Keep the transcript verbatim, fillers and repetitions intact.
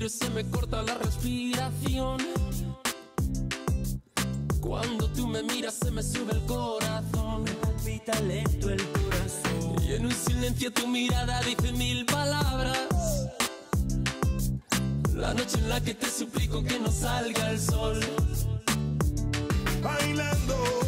miro se me corta la respiración. Cuando tú me miras se me sube el corazón. Me palpita lento el corazón. Y en un silencio tu mirada dice mil palabras. La noche en la que te suplico que no salga el sol. Bailando